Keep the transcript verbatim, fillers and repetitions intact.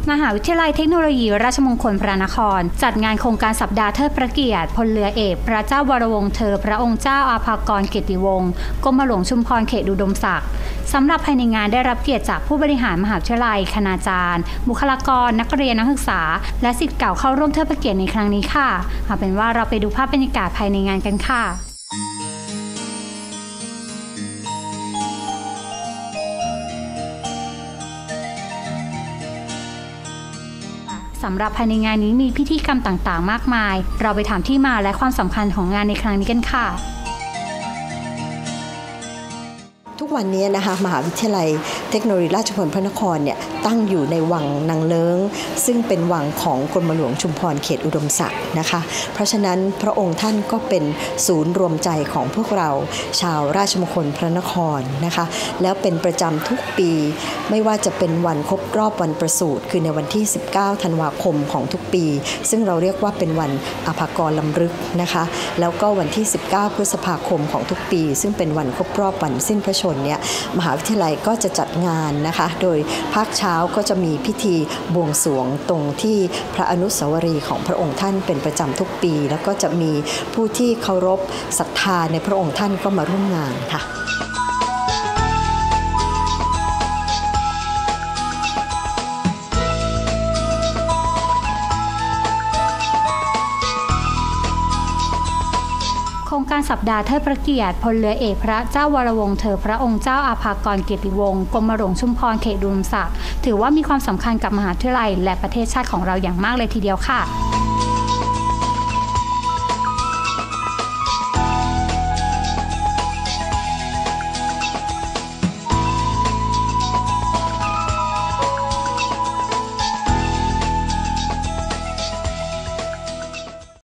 มหาวิทยาลัยเทคโนโลยีราชมงคลพระนครจัดงานโครงการสัปดาห์เทิดพระเกียรติพลเรือเอกพระเจ้าวรวงศ์เธอพระองค์เจ้าอาภากรเกียรติวงศ์กรมหลวงชุมพรเขตอุดมศักดิ์สำหรับภายในงานได้รับเกียรติจากผู้บริหารมหาวิทยาลัยคณาจารย์บุคลากรนักเรียนนักศึกษาและศิษย์เก่าเข้าร่วมเทิดพระเกียรติในครั้งนี้ค่ะเอาเป็นว่าเราไปดูภาพบรรยากาศภายในงานกันค่ะสำหรับภายในงานนี้มีพิธีกรรมต่างๆมากมายเราไปถามที่มาและความสำคัญของงานในครั้งนี้กันค่ะทุกวันนี้นะคะมหาวิทยาลัยเทคโนโลยีราชมงคลพระนครเนี่ยตั้งอยู่ในวังนางเลิ้งซึ่งเป็นวังของกรมหลวงชุมพรเขตอุดมศักดิ์นะคะเพราะฉะนั้นพระองค์ท่านก็เป็นศูนย์รวมใจของพวกเราชาวราชมงคลพระนครนะคะแล้วเป็นประจำทุกปีไม่ว่าจะเป็นวันครบรอบวันประสูติคือในวันที่สิบเก้าธันวาคมของทุกปีซึ่งเราเรียกว่าเป็นวันอาภากรล้ำลึกนะคะแล้วก็วันที่สิบเก้าพฤษภาคมของทุกปีซึ่งเป็นวันครบรอบวันสิ้นพระชนม์เนี่ยมหาวิทยาลัยก็จะจัดงานนะคะโดยภาคเช้าก็จะมีพิธีบวงสรวงตรงที่พระอนุสาวรีย์ของพระองค์ท่านเป็นประจำทุกปีแล้วก็จะมีผู้ที่เคารพศรัทธาในพระองค์ท่านก็มาร่วมงานค่ะโครงการสัปดาห์เทิดพระเกียรติพลเรือเอกพระเจ้าวรวงศ์เธอพระองค์เจ้าอาภากรเกียรติวงศ์กรมหลวงชุมพรเขตอุดมศักดิ์ถือว่ามีความสำคัญกับมหาวิทยาลัยและประเทศชาติของเราอย่างมากเลยทีเดียวค่ะ